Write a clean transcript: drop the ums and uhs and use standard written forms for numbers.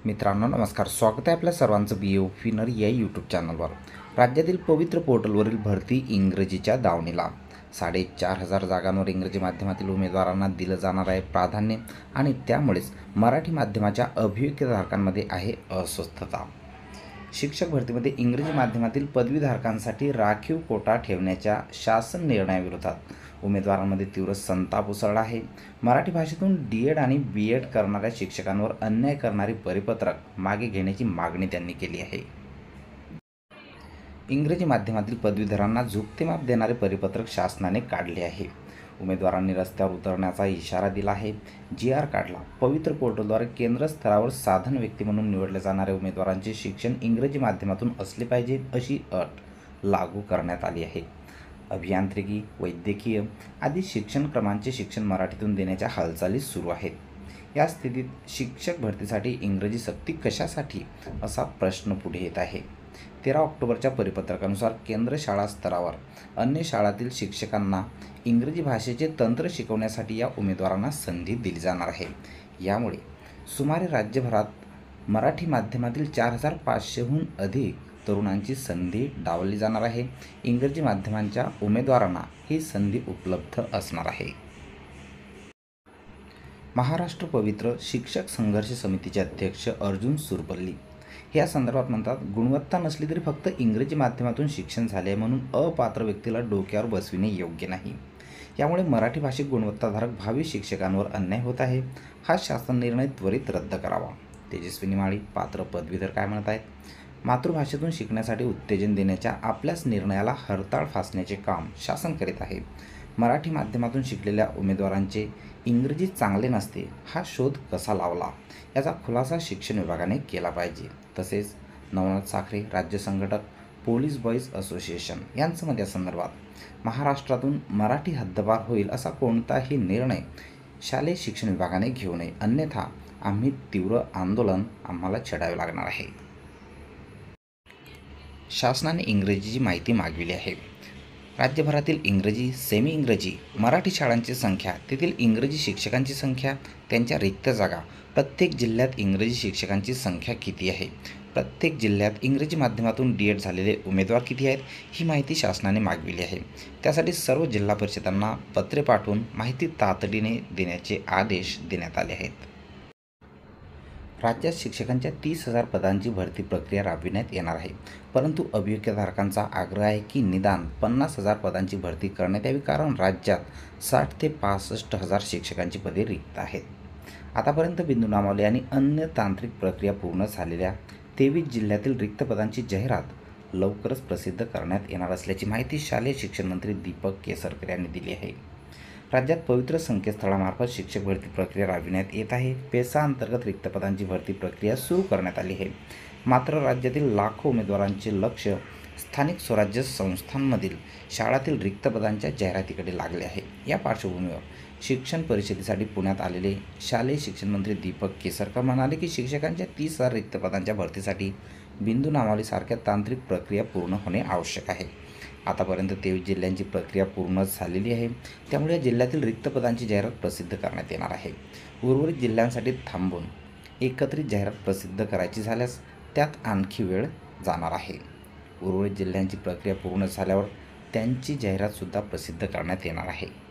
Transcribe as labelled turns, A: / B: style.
A: मित्रांनो नमस्कार, स्वागत आहे आपल्या सर्वांचं BA विनर या यूट्यूब चॅनलवर। राज्यातील पवित्र पोर्टलवरील भरती इंग्रजीच्या दावणीला 4,500 जागांवर इंग्रजी माध्यमातील उमेदवारांना दिलं जाणार आहे प्राधान्य आणि त्यामुळेच मराठी माध्यमाच्या अभियोग्यधारकांमध्ये आहे अस्वस्थता। शिक्षक भरतीमध्ये इंग्रजी माध्यमातील पदवीधारकांसाठी राखीव कोटा ठेवण्याच्या शासन निर्णयाविरोधात उमेदवारांमध्ये तीव्र संताप उसळला आहे। मराठी भाषेतून DED आणि BEd करणाऱ्या शिक्षकांवर अन्याय करणारी परिपत्रक मागे घेण्याची मागणी त्यांनी केली आहे। इंग्रजी माध्यमातील पदवीधरांना झुकते माप देणारे परिपत्रक शासनाने काढले आहे। उमेदवारांनी रस्त्यावर उतरण्याचा इशारा दिला आहे। GR काढला। पवित्र पोर्टलद्वारे केंद्र स्तरावर साधन व्यक्ती म्हणून निवडले जाणाऱ्या उमेदवारांचे शिक्षण इंग्रजी माध्यमातून असले पाहिजे अशी अट लागू करण्यात आली आहे। अभियांत्रिकी, वैद्यकीय आदी शिक्षण क्रमांचे शिक्षण मराठीतून देण्याच्या हालचाली सुरू आहेत। या स्थितीत शिक्षक भरतीसाठी इंग्रजी सक्ती कशासाठी असा प्रश्न पुढे येत आहे। 13 ऑक्टोबरच्या परिपत्रकानुसार केंद्र शाळा स्तरावर अन्य शाळातील शिक्षकांना इंग्रजी भाषेचे तंत्र शिकवण्यासाठी या उमेदवारांना संधी दिली जाणार आहे। यामुळे सुमारे राज्यभरात मराठी माध्यमातील 4,500हून अधिक तरुणांची संधी डावलली जाणार आहे। इंग्रजी माध्यमांच्या उमेदवारांना ही संधी उपलब्ध असणार आहे। महाराष्ट्र पवित्र शिक्षक संघर्ष समितीचे अध्यक्ष अर्जुन सुरपल्ली या संदर्भात म्हणतात, गुणवत्ता नसली तरी फक्त इंग्रजी माध्यमातून शिक्षण झाले म्हणून अपात्र व्यक्तीला डोक्यावर बसविणे योग्य नाही। यामुळे मराठी भाषिक गुणवत्ताधारक भावी शिक्षकांवर अन्याय होत आहे। हा शासन निर्णय त्वरित रद्द करावा। तेजस्विनी माळी पात्र पदवीधर काय म्हणत आहेत, मातृभाषेतून शिकण्यासाठी उत्तेजन देण्याच्या आपल्याच निर्णयाला हरताळ फासण्याचे काम शासन करीत आहे। मराठी माध्यमातून शिकलेल्या उमेदवारांचे इंग्रजी चांगले नसते हा शोध कसा लावला याचा खुलासा शिक्षण विभागाने केला पाहिजे। तसेच नवनाथ साखरे राज्य संघटक पोलीस बॉईज असोसिएशन यांचं मत या संदर्भात महाराष्ट्रातून मराठी हद्दपार होईल असा कोणताही निर्णय शालेय शिक्षण विभागाने घेऊ नये, अन्यथा आम्ही तीव्र आंदोलन आम्हाला छेडावे लागणार आहे। शासनाने इंग्रजीची माहिती मागविली आहे। राज्यभरातील इंग्रजी, सेमी इंग्रजी, मराठी शाळांची संख्या, तेथील इंग्रजी शिक्षकांची संख्या, त्यांच्या रिक्त जागा, प्रत्येक जिल्ह्यात इंग्रजी शिक्षकांची संख्या किती आहे, प्रत्येक जिल्ह्यात इंग्रजी माध्यमातून DED झालेले उमेदवार किती आहेत ही माहिती शासनाने मागविली आहे। त्यासाठी सर्व जिल्हा परिषदांना पत्रे पाठवून माहिती तातडीने देण्याचे आदेश देण्यात आले आहेत। राज्यात शिक्षकांच्या 30,000 पदांची भरती प्रक्रिया राबविण्यात येणार आहे, परंतु अभियोग्यधारकांचा आग्रह आहे की निदान 50,000 पदांची भरती करण्यात यावी, कारण राज्यात 60 ते 65,000 शिक्षकांची पदे रिक्त आहेत। आतापर्यंत बिंदू नामावली आणि अन्य तांत्रिक प्रक्रिया पूर्ण झालेल्या 23 जिल्ह्यातील रिक्त पदांची जाहिरात लवकरच प्रसिद्ध करण्यात येणार असल्याची माहिती शालेय शिक्षण मंत्री दीपक केसरकर यांनी दिली आहे। राज्यात पवित्र संकेतस्थळामार्फत शिक्षक भरती प्रक्रिया राबविण्यात येत आहे। पेसा अंतर्गत रिक्त पदांची भरती प्रक्रिया सुरू करण्यात आली आहे। मात्र राज्यातील लाखो उमेदवारांचे लक्ष स्थानिक स्वराज्य संस्थांमधील शाळातील रिक्त पदांच्या जाहिरातीकडे लागले आहे। या पार्श्वभूमीवर शिक्षण परिषदेसाठी पुण्यात आलेले शालेय शिक्षण मंत्री दीपक केसरकर म्हणाले की शिक्षकांच्या 30,000 रिक्त पदांच्या भरतीसाठी बिंदू नामावलीसारख्या तांत्रिक प्रक्रिया पूर्ण होणे आवश्यक आहे। आतापर्यंत 23 जिल्ह्यांची प्रक्रिया पूर्ण झालेली आहे, त्यामुळे या जिल्ह्यातील रिक्त पदांची जाहिरात प्रसिद्ध करण्यात येणार आहे। उर्वरित जिल्ह्यांसाठी थांबून एकत्रित जाहिरात प्रसिद्ध करायची झाल्यास त्यात आणखी वेळ जाणार आहे। उर्वरित जिल्ह्यांची प्रक्रिया पूर्ण झाल्यावर त्यांची जाहिरातसुद्धा प्रसिद्ध करण्यात येणार आहे।